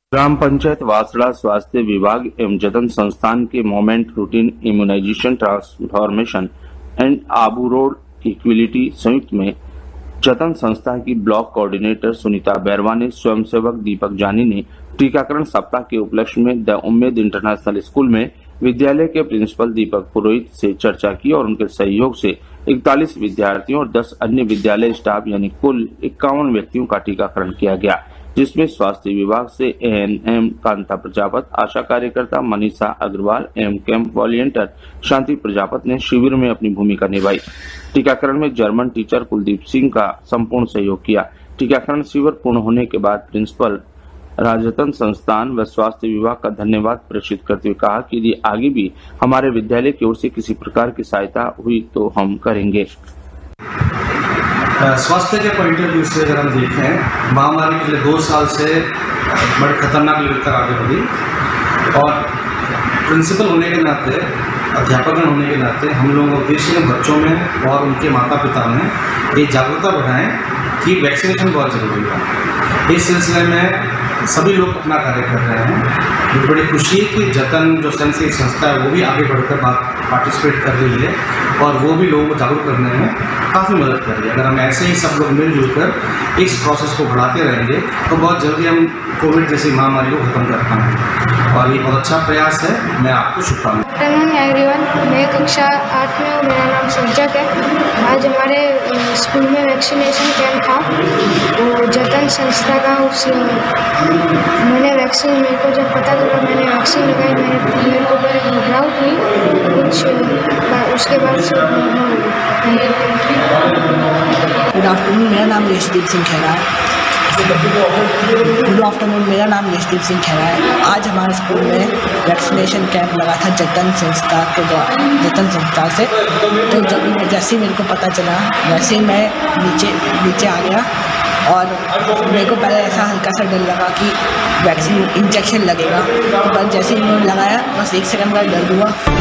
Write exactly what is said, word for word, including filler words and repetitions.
ग्राम पंचायत वासड़ा स्वास्थ्य विभाग एवं जतन संस्थान के moment routine immunization transformation and Abu road equality संयुक्त में जतन संस्था की ब्लॉक कोऑर्डिनेटर सुनीता बैरवा ने स्वयंसेवक दीपक जानी ने टीकाकरण सप्ताह के उपलक्ष्य में द उम्मीद इंटरनेशनल स्कूल में विद्यालय के प्रिंसिपल दीपक पुरोहित से चर्चा की और उनके सहयोग से इकतालीस विद्यार्थियों और दस अन्य विद्यालय स्टाफ यानी कुल इक्यावन व्यक्तियों का टीकाकरण किया गया, जिसमें स्वास्थ्य विभाग से एएनएम कांता प्रजापत, आशा कार्यकर्ता मनीषा अग्रवाल एवं कैंप वॉलियंटर शांति प्रजापत ने शिविर में अपनी भूमिका निभाई। टीकाकरण में जर्मन टीचर कुलदीप सिंह का संपूर्ण सहयोग किया। टीकाकरण शिविर पूर्ण होने के बाद प्रिंसिपल राजतन संस्थान व स्वास्थ्य विभाग का धन्यवाद प्रेषित करते हुए कहा कि यदि आगे भी हमारे विद्यालय की ओर से किसी प्रकार की सहायता हुई तो हम करेंगे। स्वास्थ्य के पॉइंट ऑफ व्यू से अगर हम देखें, महामारी पिछले दो साल से बड़ी खतरनाक लेवल तक आगे बढ़ी और प्रिंसिपल होने के नाते, अध्यापक होने के नाते हम लोगों का उद्देश्य है बच्चों में और उनके माता पिता में ये जागरूकता बढ़ाएं कि वैक्सीनेशन बहुत जरूरी है। इस सिलसिले में सभी लोग अपना कार्य कर रहे हैं। मुझे बड़ी खुशी है कि जतन जो स्वयंसेवी संस्था है वो भी आगे बढ़कर पार्टिसिपेट कर रही है और वो भी लोगों को जागरूक करने में काफ़ी मदद कर रही है। अगर हम ऐसे ही सब लोग मिलजुल कर इस प्रोसेस को बढ़ाते रहेंगे तो बहुत जल्दी हम कोविड जैसी महामारी को खत्म कर पाएंगे और ये बहुत अच्छा प्रयास है। मैं आपको शुभकामनाएं। एवरीवन, मैं कक्षा आठ में हूँ, मेरा नाम संजक है। आज हमारे स्कूल में वैक्सीनेशन कैंप था और जतन संस्था का उस मैंने वैक्सीन मेरे को जब पता चला मैंने वैक्सीन लगाई। मेरे मेरे को बड़े घबराहट हुई कुछ, उसके बाद से गुड आफ्टरनून, मेरा नाम यशदीप सिंह खैरा है। गुड आफ्टरनून मेरा नाम यशदीप सिंह खैरा है। आज हमारे स्कूल में वैक्सीनेशन कैंप लगा था जतन संस्था के द्वारा जतन संस्था से। तो जब जैसे ही मेरे को पता चला वैसे ही मैं नीचे नीचे आ गया और मेरे को पहले ऐसा हल्का सा डर लगा कि वैक्सीन इंजेक्शन लगेगा, तो बस जैसे ही उन्होंने लगाया बस एक सेकंड का डर हुआ।